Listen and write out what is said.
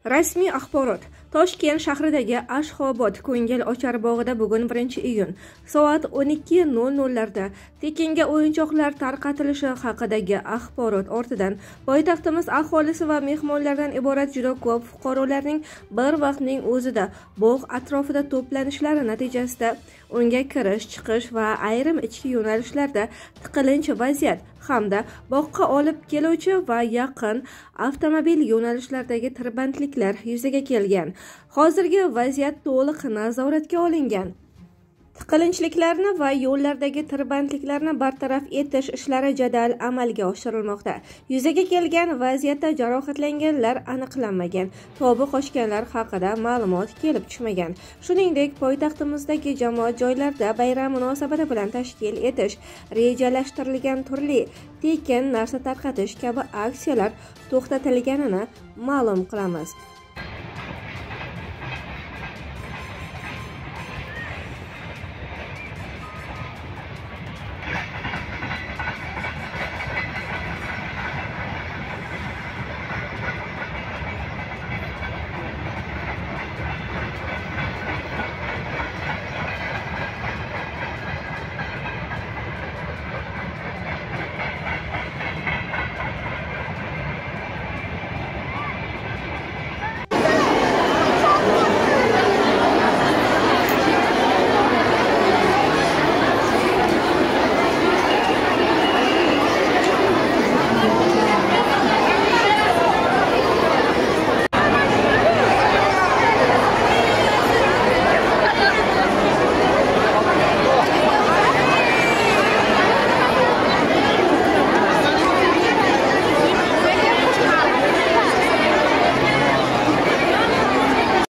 Rasmiy axborot. Toshkent shahridagi Ashxobod ko'ngilochar bog'ida bugun 1-iyun soat 12:00 larda tekinga o'yinchoqlar tarqatilishi haqidagi axborot ortidan poytaxtimiz aholisi va mehmonlardan iborat juda ko'p fuqarolarning bir vaqtning o'zida bog' atrofida to'planishlari natijasida unga kirish, chiqish va ayrim ichki yo'nalishlarda tiqilinch vaziyat hamda bog'qa olib keluvchi va yaqin avtomobil yo'nalishlardagi tirbandliklar yuzaga kelgan. Hozirgi vaziyat to'liq nazoratga olingan. Tiqilinchliklarni va yo'llardagi tirbandliklarni bartaraf etish ishlari jadal amalga oshirilmoqda. Yuzaga kelgan vaziyatda jarohatlanganlar aniqlanmagan, tobi qochganlar haqida ma'lumot kelib tushmagan. Shuningdek, poytaxtimizdagi jamoat joylarida bayram munosabati bilan tashkil etish rejalashtirilgan turli tekin narsa tarqatish kabi aksiyalar to'xtatilganini ma'lum qilamiz.